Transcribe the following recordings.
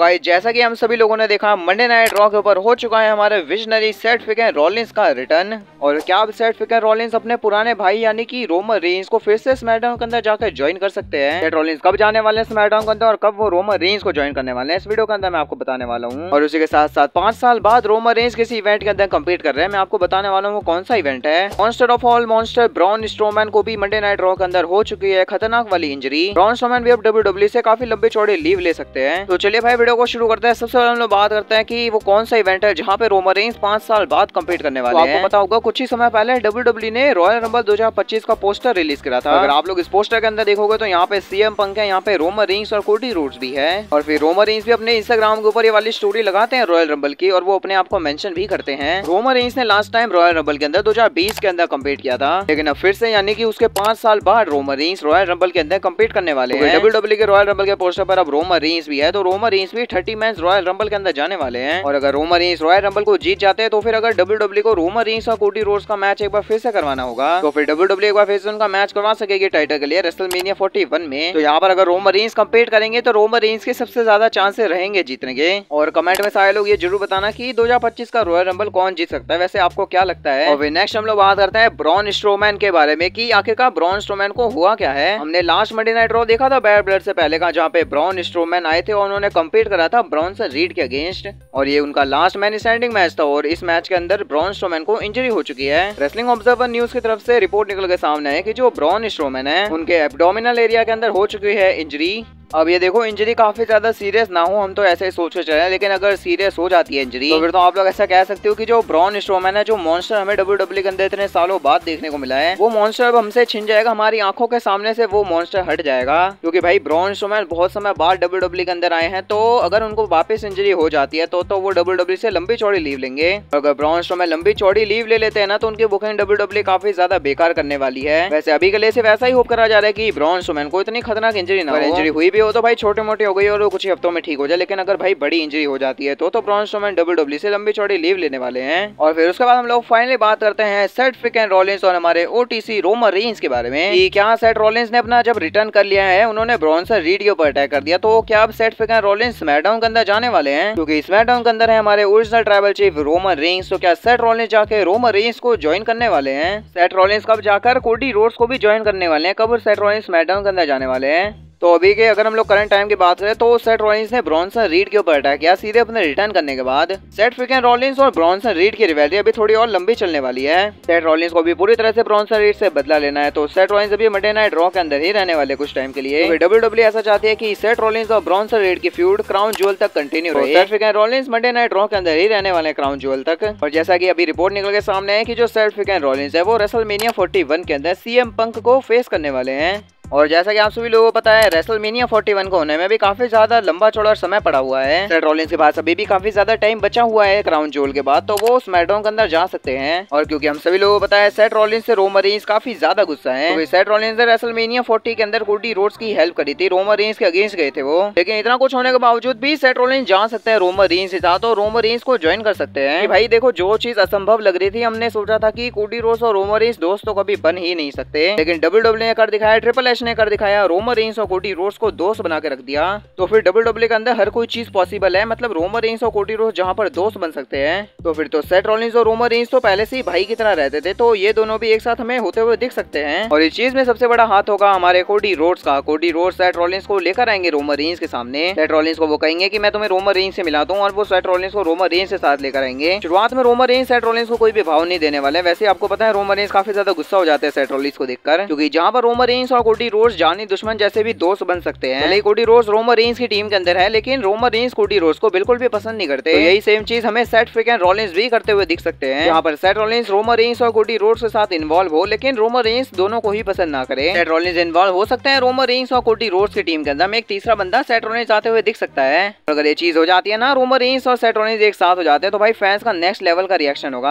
भाई जैसा कि हम सभी लोगों ने देखा मंडे नाइट रॉ के ऊपर हो चुका है हमारे विजनरी सेथ फ्रीकिंग रॉलिंस का रिटर्न। और क्या अब सेथ फ्रीकिंग रॉलिंस अपने पुराने भाई यानी कि रोमन रेंज को फिर से स्मैकडाउन के अंदर जाकर ज्वाइन कर सकते हैं? सेथ रॉलिंस कब जाने वाले हैं स्मैकडाउन के अंदर और कब वो रोमन रेंज को ज्वाइन करने वाले हैं, इस वीडियो के अंदर मैं आपको बताने वाला हूँ। और उसी के साथ साथ 5 साल बाद रोमन रेंज किसी इवेंट के अंदर कम्पीट कर रहे हैं, मैं आपको बताने वाला हूँ वो कौन सा इवेंट है। Monster of all monster Braun Strowman को भी मंडे नाइट रॉ के अंदर हो चुकी है खतरनाक वाली इंजरी। ब्रॉन स्ट्रोमैन भी अब WWE से काफी लंबे चौड़े लीव ले सकते हैं। तो चलिए भाई वीडियो को शुरू करते हैं। सबसे पहले हम लोग बात करते हैं कि वो कौन सा इवेंट है जहाँ पे रोमन रेंज 5 साल बाद कम्पीट करने वाले हैं। आपको पता होगा कुछ ही समय पहले WWE ने रॉयल रंबल 2025 का पोस्टर रिलीज करा था। अगर आप लोग इस पोस्टर के अंदर देखोगे तो यहाँ पे CM पंक है, यहाँ पे रोमन रेंज और कोडी रोड्स भी है। और फिर रोमन रेंज भी अपने इंस्टाग्राम के ऊपर ये वाली स्टोरी लगाते हैं रॉयल रंबल की और वो अपने आप को मेंशन भी करते हैं। रोमन रेंज ने लास्ट टाइम रॉयल रंबल के अंदर 2020 के अंदर कम्पीट किया था, लेकिन अब फिर से यानी कि उसके 5 साल बाद रोमन रेंज रॉयल रंबल के अंदर कम्पीट करने वाले हैं। WWE के रॉयल रंबल के पोस्टर पर अब रोमन रेंज भी है, तो रोमन रेंज भी 30 मैच रॉयल रंबल के अंदर जाने वाले हैं। और अगर रोमन रेंज रॉयल रंबल को जीत जाते हैं तो फिर अगर WWE को रोमन रेंज और कोडी रोड्स का मैच एक बार फिर से करवाना होगा, तो फिर WWE एक बार फिर से उनका मैच करवा सकेगी टाइटल के लिए रेसलमेनिया 41 में। तो यहाँ पर अगर रोमन रेंज कम्पीट करेंगे तो रोमन रेंज के सबसे ज्यादा चांसेस रहेंगे जीतने के। और कमेंट में सारे लोग ये जरूर बताना कि 2025 का रॉयल रंबल कौन जीत सकता है, वैसे आपको क्या लगता है। और फिर नेक्स्ट हम लोग बात करते हैं ब्रॉन स्ट्रोमैन के बारे में कि आखिरकार ब्रॉन स्ट्रोमैन को हुआ क्या है। हमने लास्ट मंडे नाइट रॉ देखा था बैड ब्लड से पहले का, जहाँ पे ब्रॉन स्ट्रोमैन आए थे और उन्होंने कम्पीट करा था ब्रॉन्सन रीड के अगेंस्ट, और ये उनका लास्ट मैन स्टैंडिंग मैच था। और इस मैच के अंदर ब्रॉन स्ट्रोमैन को इंजरी हो चुकी है। रेसलिंग ऑब्जर्वर न्यूज की तरफ से रिपोर्ट निकल के सामने है कि जो ब्रॉन स्ट्रोमैन है उनके एब्डोमिनल एरिया के अंदर हो चुकी है इंजरी। अब ये देखो इंजरी काफी ज्यादा सीरियस ना हो, हम तो ऐसे ही सोच के चले, लेकिन अगर सीरियस हो जाती है इंजरी तो फिर तो आप लोग ऐसा कह सकते हो कि जो ब्रॉन स्ट्रोमैन है, जो मॉन्स्टर हमें WWE के अंदर इतने सालों बाद देखने को मिला है, वो मॉन्स्टर अब हमसे छिन जाएगा, हमारी आंखों के सामने से वो मॉन्स्टर हट जाएगा। क्योंकि भाई ब्रॉन स्ट्रोमैन बहुत समय बाद WWE के अंदर आए हैं, तो अगर उनको वापस इंजरी हो जाती है तो वो WWE से लंबी चौड़ी लीव लेंगे। अगर ब्रॉन स्ट्रोमैन लंबी चौड़ी लीव ले लेते हैं ना, तो उनकी बुकिंग WWE काफी ज्यादा बेकार करने वाली है। वैसे अभी के लिए सिर्फ ऐसा ही होप करा जा रहा है कि ब्रॉन स्ट्रोमैन को इतनी खतरनाक इंजरी ना हो, इंजरी हुई भी हो तो भाई छोटे मोटे हो गई और कुछ ही हफ्तों में ठीक हो जाए, लेकिन अगर भाई बड़ी इंजरी हो जाती है तो ब्रॉन स्ट्रोमैन WWE से लंबी चौड़ी लीव लेने वाले हैं। और फिर उसके बाद हम लोग फाइनली बात करते हैं सेथ फ्रीकिंग रॉलिंस और हमारे OTC रोमन रेंज के बारे में कि क्या सेथ रॉलिंस ने अपना जब रिटर्न कर लिया है, उन्होंने ब्रॉन्सन रीड के ऊपर अटैक कर दिया, तो क्या अब सेथ फ्रीकिंग रॉलिंस स्मैकडाउन के अंदर जाने वाले हैं? क्योंकि स्मैकडाउन के अंदर है हमारे original tribal chief Roman Reigns, तो क्या सेथ रॉलिंस जाके रोमन रेंज को ज्वाइन करने वाले हैं? सेथ रॉलिंस कब जाकर कोडी रोड्स को भी ज्वाइन करने वाले हैं? कब सेथ रॉलिंस स्मैकडाउन के अंदर जाने वाले हैं? तो अभी के अगर हम लोग करंट टाइम की बात करें तो सेथ रॉलिंस ने ब्रॉन्सन रीड के ऊपर अटैक किया सीधे अपने रिटर्न करने के बाद। सेथ फ्रीकिंग रॉलिंस और ब्रॉन्सन रीड की रिवैलिटी अभी थोड़ी और लंबी चलने वाली है। सेथ रॉलिंस को भी पूरी तरह से ब्रॉन्सन रीड से बदला लेना है, तो सेथ रॉलिंस अभी मंडे नाइट रॉ के अंदर ही रहने वाले कुछ टाइम के लिए। तो WWE ऐसा चाहती है कि सेथ रॉलिंस और ब्रॉन्सन रीड की फ्यूड क्राउन ज्वेल तक कंटिन्यू रहे। Seth freaking Rollins Monday night Raw के अंदर ही रहने वाले क्राउन ज्वेल तक। और जैसा कि अभी रिपोर्ट निकल के सामने है कि जो सेथ फ्रीकिंग रॉलिंस है वो रेसलमेनिया 41 के अंदर CM पंक को फेस करने वाले हैं। और जैसा कि आप सभी लोगों को पता है रेसलमेनिया 41 को होने में भी काफी ज्यादा लंबा चौड़ा समय पड़ा हुआ है। सेथ रॉलिंस के पास अभी भी काफी ज्यादा टाइम बचा हुआ है क्राउन ज्वेल के बाद, तो वो स्मैकडाउन के अंदर जा सकते हैं। और क्योंकि हम सभी लोगों को पता है सेथ रॉलिंस से रोमन रेंज काफी ज्यादा गुस्सा है, तो सेथ रॉलिंस ने रेसलमेनिया 40 के अंदर कोडी रोड्स की हेल्प करी थी, रोमन रेंज के अगेंस्ट गए थे वो, लेकिन इतना कुछ होने के बावजूद भी सेथ रॉलिंस जा सकते हैं रोमन रेंज के साथ, तो रोमन रेंज को ज्वाइन कर सकते हैं। भाई देखो जो चीज असंभव लग रही थी, हमने सोचा था कि कोडी रोड्स और रोमन रेंज दोस्त तो कभी बन ही नहीं सकते, लेकिन WWE ने कर दिखाया, ट्रिपल एच ने कर दिखाया, रोमन रेंज और कोडी रोड्स को दोस्त बना के रख दिया। तो फिर WWE के अंदर हर कोई चीज पॉसिबल है, मतलब रोमन रेंज और कोडी रोड्स जहां पर दोस्त बन सकते हैं, तो फिर तो सेथ रॉलिंस और रोमन रेंज तो पहले से ही भाई की तरह रहते थे, तो ये दोनों भी एक साथ हमें होते हुए दिख सकते हैं। और इस चीज में सबसे बड़ा हाथ होगा हमारे कोडी रोड्स का। कोडी रोड्स सेथ रॉलिंस को लेकर आएंगे रोमन रेंज के सामने। सेथ रॉलिंस को वो कहेंगे कि मैं तुम्हें रोमन रेंज से मिला दूं, और वो सेथ रॉलिंस को रोमन रेंज से साथ लेकर आएंगे। शुरुआत में रोमन रेंज सेथ रॉलिंस को कोई भी भाव नहीं देने वाले, वैसे आपको पता है रोमन रेंज काफी ज्यादा गुस्सा हो जाते हैं सेथ रॉलिंस को देखकर, क्योंकि जहां पर रोमन रेंज और कोडी रोड्स जानी दुश्मन जैसे भी दोस्त बन सकते हैं। भले कोडी रोड्स रोमन रेंज की टीम के अंदर है, लेकिन रोमन रेंज कोडी रोड्स को बिल्कुल भी पसंद नहीं करते। तो यही सेम चीज हमें सेथ फ्रीकिंग रॉलिंस भी करते हुए दिख सकते हैं, जहां पर सेथ रॉलिंस रोमन रेंज और कोडी रोड्स के साथ इन्वॉल्व हो, लेकिन रोमन रेंज दोनों को ही पसंद ना करे। सेथ रॉलिंस इन्वॉल्व हो सकते हैं रोमन रेंज और कोडी रोड्स की टीम के अंदर में, एक तीसरा बंदा सेथ रॉलिंस आते हुए दिख सकता है। अगर ये चीज हो जाती है ना, रोमन रेंज और सेथ रॉलिंस एक साथ हो जाते हैं, तो भाई फैंस का नेक्स्ट लेवल का रिएक्शन होगा।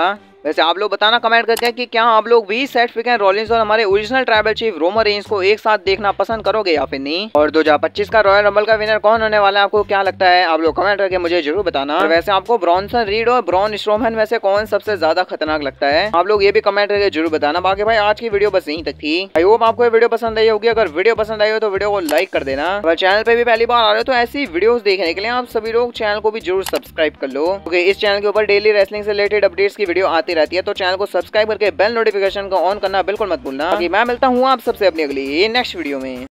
वैसे आप लोग बताना कमेंट करके कि क्या आप लोग भी सेथ फ्रीकिंग रॉलिंस और हमारे original tribal chief Roman Reigns को एक साथ देखना पसंद करोगे या फिर नहीं। और 2025 का रॉयल रंबल का विनर कौन होने वाला है, आपको क्या लगता है, आप लोग कमेंट करके मुझे जरूर बताना। और वैसे आपको ब्रॉन्सन रीड और ब्रॉन स्ट्रोमैन में से कौन सबसे ज्यादा खतरनाक लगता है, आप लोग ये भी कमेंट करके जरूर बताना। बाकी भाई आज की वीडियो बस यहीं तक थी। आई होप आपको ये वीडियो पसंद आई होगी। अगर वीडियो पसंद आई हो तो वीडियो को लाइक कर देना। अगर चैनल पे भी पहली बार आ रहे हो तो ऐसी वीडियोस देखने के लिए आप सभी लोग चैनल को भी जरूर सब्सक्राइब कर लो, क्योंकि इस चैनल के ऊपर डेली रेसलिंग से रिलेटेड अपडेट्स की वीडियो आती रहती है। तो चैनल को सब्सक्राइब करके बेल नोटिफिकेशन को ऑन करना बिल्कुल मत भूलना। मैं मिलता हूँ आप सबसे अपनी अगली नेक्स्ट वीडियो में।